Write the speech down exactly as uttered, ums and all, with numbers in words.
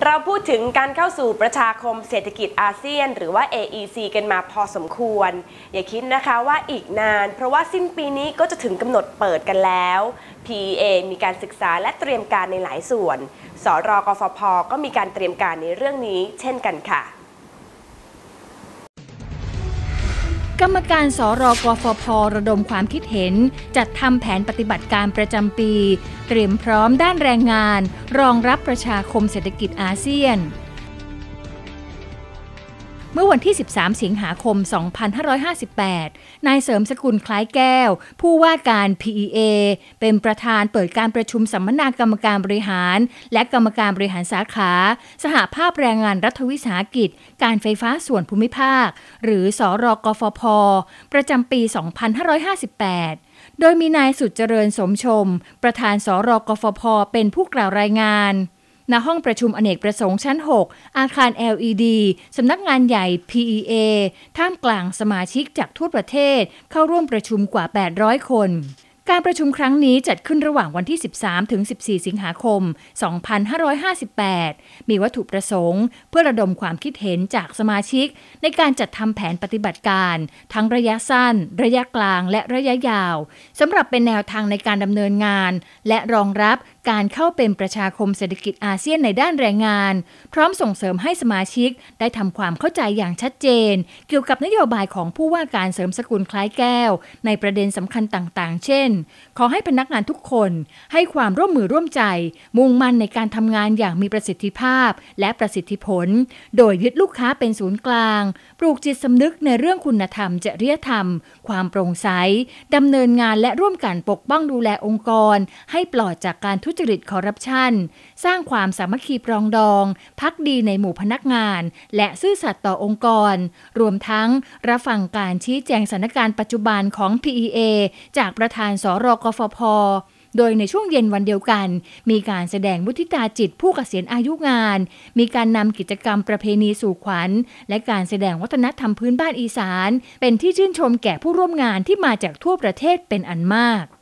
เราพูดถึงการเข้าสู่ประชาคมเศรษฐกิจอาเซียนหรือว่า เอ อี ซี กันมาพอสมควรอย่าคิดนะคะว่าอีกนานเพราะว่าสิ้นปีนี้ก็จะถึงกำหนดเปิดกันแล้ว พี อี เอ มีการศึกษาและเตรียมการในหลายส่วนสรกฟผ.ก็มีการเตรียมการในเรื่องนี้เช่นกันค่ะกรรมการสรกฟผ.ระดมความคิดเห็นจัดทำแผนปฏิบัติการประจำปีเตรียมพร้อมด้านแรงงานรองรับประชาคมเศรษฐกิจอาเซียนเมื่อวันที่สิบสามสิงหาคมสองพันห้าร้อยห้าสิบแปดนายเสริมสกุลคล้ายแก้วผู้ว่าการ พี อี เอ เป็นประธานเปิดการประชุมสัมมนากรรมการบริหารและกรรมการบริหารสาขาสหภาพแรงงานรัฐวิสาหกิจการไฟฟ้าส่วนภูมิภาคหรือสรกฟผ.ประจำปีสองพันห้าร้อยห้าสิบแปดโดยมีนายสุดเจริญสมชมประธานสรกฟผ.เป็นผู้กล่าวรายงานณห้องประชุมอเนกประสงค์ชั้นหกอาคาร แอล อี ดี สำนักงานใหญ่ พี อี เอ ท่ามกลางสมาชิกจากทั่วประเทศเข้าร่วมประชุมกว่าแปดร้อยคนการประชุมครั้งนี้จัดขึ้นระหว่างวันที่สิบสามถึงสิบสี่สิงหาคมสองพันห้าร้อยห้าสิบแปดมีวัตถุประสงค์เพื่อระดมความคิดเห็นจากสมาชิกในการจัดทำแผนปฏิบัติการทั้งระยะสั้นระยะกลางและระยะยาวสำหรับเป็นแนวทางในการดำเนินงานและรองรับการเข้าเป็นประชาคมเศรษฐกิจอาเซียนในด้านแรงงานพร้อมส่งเสริมให้สมาชิกได้ทำความเข้าใจอย่างชัดเจนเกี่ยวกับนโยบายของผู้ว่าการเสริมสกุลคล้ายแก้วในประเด็นสำคัญต่างๆเช่นขอให้พนักงานทุกคนให้ความร่วมมือร่วมใจมุ่งมั่นในการทำงานอย่างมีประสิทธิภาพและประสิทธิผลโดยยึดลูกค้าเป็นศูนย์กลางปลูกจิตสำนึกในเรื่องคุณธรรมจริยธรรมความโปร่งใสดำเนินงานและร่วมกันปกป้องดูแลองค์กรให้ปลอดจากการทุจริตคอร์รัปชันสร้างความสามัคคีปรองดองภักดีในหมู่พนักงานและซื่อสัตย์ต่อองค์กรรวมทั้งรับฟังการชี้แจงสถานการณ์ปัจจุบันของ พี อี เอ จากประธานสรกฟผ.โดยในช่วงเย็นวันเดียวกันมีการแสดงมุทิตาจิตผู้เกษียณอายุงานมีการนำกิจกรรมประเพณีสู่ขวัญและการแสดงวัฒนธรรมพื้นบ้านอีสานเป็นที่ชื่นชมแก่ผู้ร่วมงานที่มาจากทั่วประเทศเป็นอันมาก